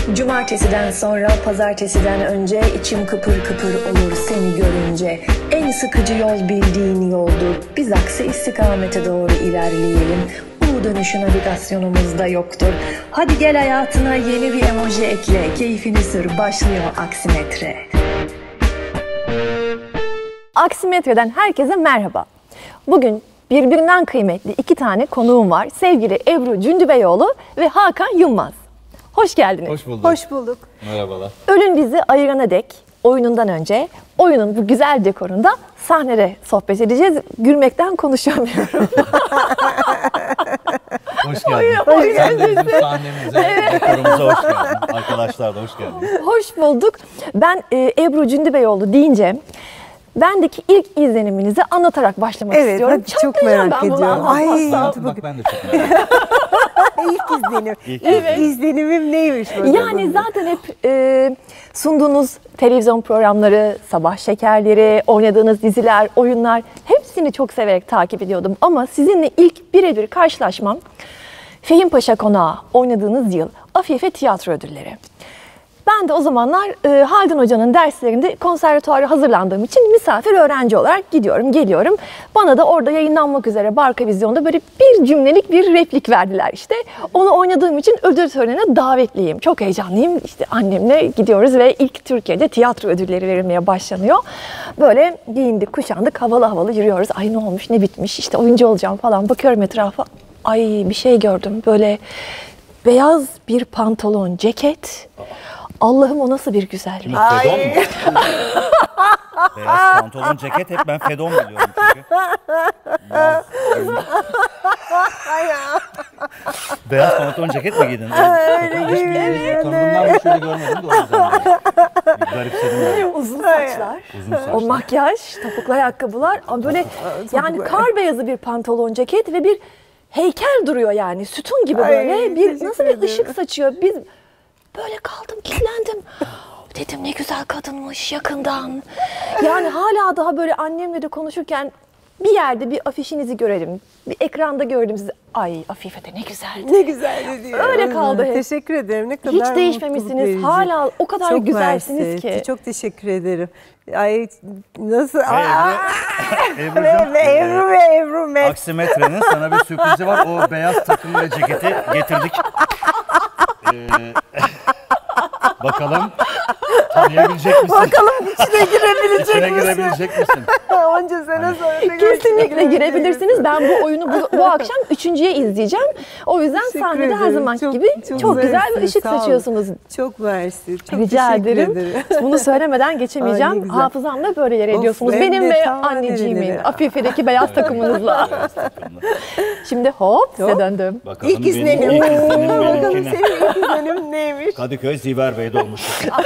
Cumartesiden sonra pazartesiden önce içim kıpır kıpır olur seni görünce. En sıkıcı yol bildiğin yoldur. Biz aksi istikamete doğru ilerleyelim. U dönüşü navigasyonumuzda yoktur. Hadi gel hayatına yeni bir emoji ekle. Keyfini sür, başlıyor Aksimetre. Aksimetre'den herkese merhaba. Bugün birbirinden kıymetli iki tane konuğum var. Sevgili Ebru Cündübeyoğlu ve Hakan Yılmaz. Hoş geldiniz. Hoş bulduk. Hoş bulduk. Merhabalar. Ölün bizi ayırana dek oyunundan önce oyunun bu güzel dekorunda sahnede sohbet edeceğiz. Gülmekten konuşamıyorum. Hoş geldin. Sen de bizim sahnemize, dekorumuza hoş geldin. Arkadaşlar da hoş geldiniz. Hoş bulduk. Ben Ebru Cündübeyoğlu deyince bendeki ilk izleniminizi anlatarak başlamak istiyorum. Evet, çok merak ediyorum. Ay, bak ben de çok merak ediyorum. İlk izlenim. İlk izlenimim neymiş bakalım? Yani zaten hep sunduğunuz televizyon programları, sabah şekerleri, oynadığınız diziler, oyunlar hepsini çok severek takip ediyordum. Ama sizinle ilk birebir karşılaşmam Fehim Paşa Konağı oynadığınız yıl Afife Tiyatro Ödülleri. Ben de o zamanlar Haldun Hoca'nın derslerinde konservatuara hazırlandığım için misafir öğrenci olarak gidiyorum, geliyorum. Bana da orada yayınlanmak üzere Barka Vizyon'da böyle bir cümlelik bir replik verdiler işte. Onu oynadığım için ödül törenine davetliyim. Çok heyecanlıyım. İşte annemle gidiyoruz ve ilk Türkiye'de tiyatro ödülleri verilmeye başlanıyor. Böyle giyindik, kuşandık, havalı havalı yürüyoruz. Ay ne olmuş, ne bitmiş, işte oyuncu olacağım falan. Bakıyorum etrafa. Ay bir şey gördüm. Böyle beyaz bir pantolon, ceket. Allah'ım o nasıl bir güzellik. Fedon mu? Beyaz pantolon, ceket hep ben fedon biliyorum çünkü. Beyaz pantolon, ceket mi giydin? Tanımdan şöyle görmedim de o yüzden. Bir garipsedim yani. Uzun saçlar, Uzun saçlar. o makyaj, topuklu ayakkabılar, böyle yani kar beyazı bir pantolon, ceket ve bir heykel duruyor yani sütun gibi böyle bir nasıl bir ışık saçıyor. Biz böyle kaldım, kilitlendim. Dedim ne güzel kadınmış yakından. Yani hala daha böyle annemle de konuşurken bir yerde bir afişinizi görelim. Bir ekranda gördüm sizi. Ay Afife de ne güzeldi. Ne güzeldi diyor. Öyle kaldı hep. Teşekkür ederim. Ne kadar Hiç değişmemişsiniz. Hala o kadar çok güzelsiniz mersi. ki. Çok teşekkür ederim. Ay nasıl? Ebru. Aksimetre'nin sana bir sürprizi var. O beyaz takım ve ceketi getirdik. Bakalım tanıyabilecek misin? Bakalım içine girebilecek misin? Onca sene sonra. Kesinlikle girebilirsiniz. Ben bu oyunu bu akşam üçüncüye izleyeceğim. O yüzden sahnede her zamanki gibi çok güzel bir ışık saçıyorsunuz. Çok mersi. Çok Rica ederim. Bunu söylemeden geçemeyeceğim. Hafızamda böyle yer ediyorsunuz. Benim ve anneciğimin Afife'deki beyaz takımınızla. Şimdi hop size döndüm. Bakalım İlk izlenim. benimkine. Senin ilk izlenim neymiş? Kadıköy Ziver Bey'de olmuş.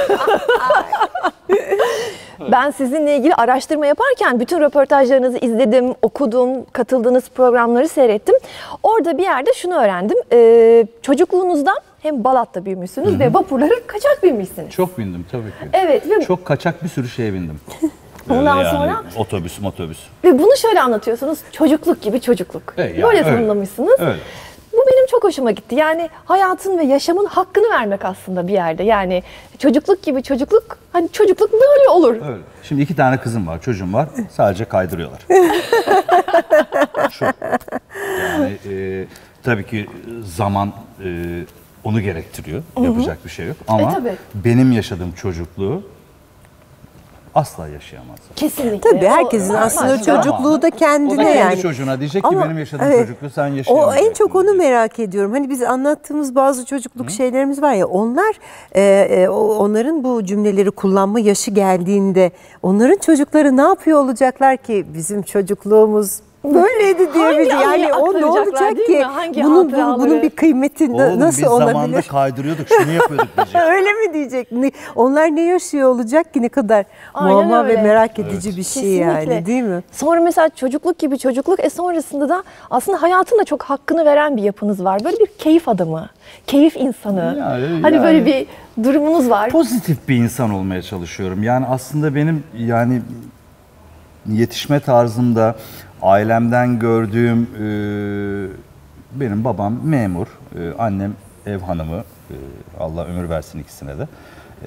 Ben sizinle ilgili araştırma yaparken bütün röportajlarınızı izledim, okudum, katıldığınız programları seyrettim. Orada bir yerde şunu öğrendim. Çocukluğunuzda hem Balat'ta büyümüşsünüz ve vapurları kaçak binmişsiniz. Çok bindim tabii ki. Evet. Ve Çok kaçak bir sürü şeye bindim. ondan Yani sonra otobüs. ve bunu şöyle anlatıyorsunuz. Çocukluk gibi çocukluk. Yani Böyle tanımlamışsınız. Öyle. Bu benim çok hoşuma gitti. Yani hayatın ve yaşamın hakkını vermek aslında bir yerde. Yani çocukluk gibi çocukluk, hani çocukluk böyle olur. Öyle. Şimdi 2 tane kızım var, çocuğum var. Sadece kaydırıyorlar. Şu. Yani tabii ki zaman onu gerektiriyor. Yapacak bir şey yok. Ama tabii. benim yaşadığım çocukluğu asla yaşayamazlar. Kesinlikle. Tabii herkesin aslında çocukluğu da kendine O da kendi yani. çocuğuna diyecek ki Ama benim yaşadığım evet, çocukluğu sen yaşayamayacaksın. O en çok onu diyecek. merak ediyorum. Hani biz anlattığımız bazı çocukluk şeylerimiz var ya, onlar onların bu cümleleri kullanma yaşı geldiğinde onların çocukları ne yapıyor olacaklar ki bizim çocukluğumuz böyleydi diye Hangi bir yani o ne aktaracaklar, olacak değil ki mi? Hangi bunun hatıraları? bir kıymeti Oğlum, nasıl biz zamanında olabilir? kaydırıyorduk, şunu yapıyorduk diyecek. Öyle mi diyecek? Onlar ne yaşıyor olacak ki, ne kadar Aynen muamma ve öyle. merak edici bir şey yani, değil mi? Sonra mesela çocukluk gibi çocukluk, sonrasında da aslında hayatın da çok hakkını veren bir yapınız var. Böyle bir keyif adamı, keyif insanı. Hani böyle bir durumunuz var. Pozitif bir insan olmaya çalışıyorum. Yani aslında benim yani yetişme tarzımda ailemden gördüğüm benim babam memur, annem ev hanımı, Allah ömür versin ikisine de.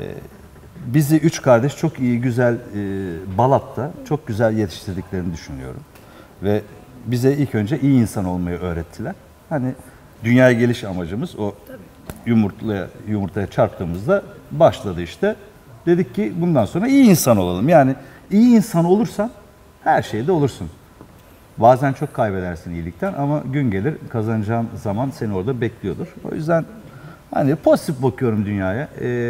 Bizi 3 kardeş çok iyi, güzel Balat'ta çok güzel yetiştirdiklerini düşünüyorum. Ve bize ilk önce iyi insan olmayı öğrettiler. Hani dünyaya geliş amacımız o yumurtaya çarptığımızda başladı işte. Dedik ki bundan sonra iyi insan olalım. Yani iyi insan olursan her şeyde olursun. Bazen çok kaybedersin iyilikten ama gün gelir kazanacağın zaman seni orada bekliyordur. O yüzden hani pozitif bakıyorum dünyaya.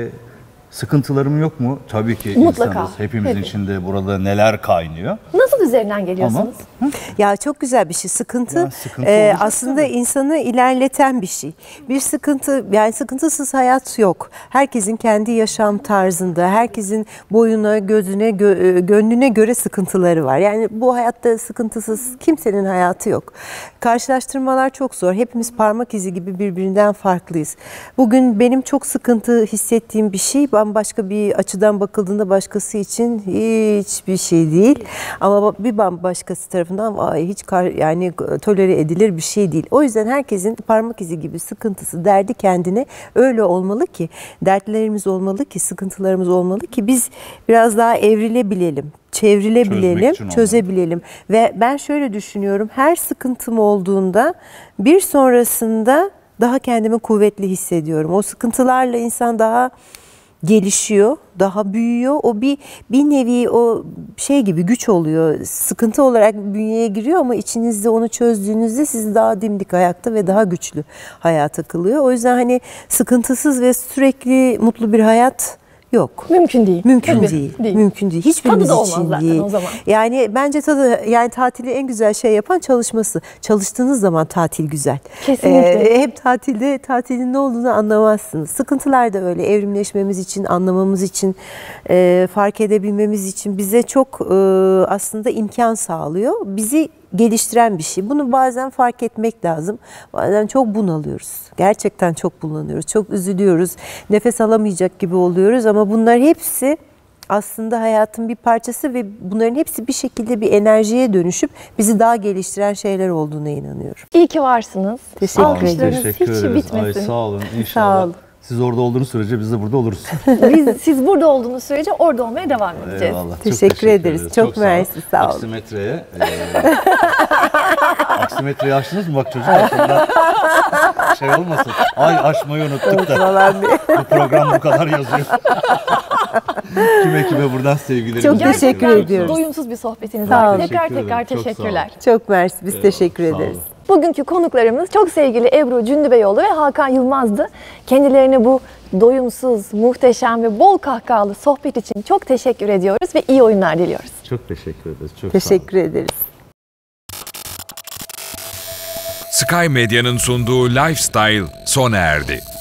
Sıkıntılarım yok mu? Tabii ki Mutlaka. insanız. Hepimizin içinde burada neler kaynıyor. Nasıl üzerinden geliyorsunuz? Ya çok güzel bir şey. Sıkıntı, Ya sıkıntı olacak aslında tabii. insanı ilerleten bir şey. Bir sıkıntı, yani sıkıntısız hayat yok. Herkesin kendi yaşam tarzında, herkesin boyuna, gözüne, gönlüne göre sıkıntıları var. Yani bu hayatta sıkıntısız kimsenin hayatı yok. Karşılaştırmalar çok zor. Hepimiz parmak izi gibi birbirinden farklıyız. Bugün benim çok sıkıntı hissettiğim bir şey bambaşka bir açıdan bakıldığında başkası için hiçbir şey değil. Ama bir bambaşkası tarafından vay hiç yani tolere edilir bir şey değil. O yüzden herkesin parmak izi gibi sıkıntısı, derdi kendine öyle olmalı ki, dertlerimiz olmalı ki, sıkıntılarımız olmalı ki biz biraz daha evrilebilelim, çevrilebilelim, çözebilelim. Ve ben şöyle düşünüyorum, her sıkıntım olduğunda bir sonrasında daha kendimi kuvvetli hissediyorum. O sıkıntılarla insan daha gelişiyor, daha büyüyor. O bir nevi o şey gibi güç oluyor. Sıkıntı olarak bünyeye giriyor ama içinizde onu çözdüğünüzde sizi daha dimdik ayakta ve daha güçlü hayata kılıyor. O yüzden hani sıkıntısız ve sürekli mutlu bir hayat yok. Mümkün değil. Mümkün Tabii, değil. değil. Mümkün değil. Hiçbirimiz Tadı da olmaz için zaten değil. o zaman. Yani bence yani tatili en güzel şey yapan çalışması. Çalıştığınız zaman tatil güzel. Kesinlikle. Hep tatilin ne olduğunu anlamazsınız. Sıkıntılar da öyle. Evrimleşmemiz için, anlamamız için, fark edebilmemiz için bize çok aslında imkan sağlıyor. Bizi geliştiren bir şey. Bunu bazen fark etmek lazım. Bazen çok bunalıyoruz. Gerçekten çok bunalıyoruz. Çok üzülüyoruz. Nefes alamayacak gibi oluyoruz ama bunlar hepsi aslında hayatın bir parçası ve bunların hepsi bir şekilde bir enerjiye dönüşüp bizi daha geliştiren şeyler olduğuna inanıyorum. İyi ki varsınız. Teşekkür ederim. Alkışlarınız Teşekkür hiç ederiz. bitmesin. Ay, sağ olun inşallah. Sağ olun. Siz orada olduğunuz sürece biz de burada oluruz. Siz burada olduğunuz sürece orada olmaya devam edeceğiz. Eyvallah. Çok Teşekkür ederiz. Çok sağ olun. mersi, sağ olun. Aksimetreye. Aksimetreyi açtınız mı? Bak çocuk aklında şey olmasın. Ay açmayı unuttuk da. Falan diye. Bu program bu kadar yazıyor. Kime buradan sevgilerimi. Çok Gerçekten teşekkür ediyoruz. doyumsuz bir sohbetiniz Sağ var. olun. Tekrar Teşekkür tekrar ederim. Çok sağ olun. teşekkürler. Çok mersi. Biz Eyvallah, teşekkür sağ olun. ederiz. Bugünkü konuklarımız çok sevgili Ebru Cündübeyoğlu ve Hakan Yılmaz'dı. Kendilerine bu doyumsuz, muhteşem ve bol kahkahalı sohbet için çok teşekkür ediyoruz ve iyi oyunlar diliyoruz. Çok teşekkür ederiz. Çok Teşekkür ederiz. Sky Medya'nın sunduğu Lifestyle sona erdi.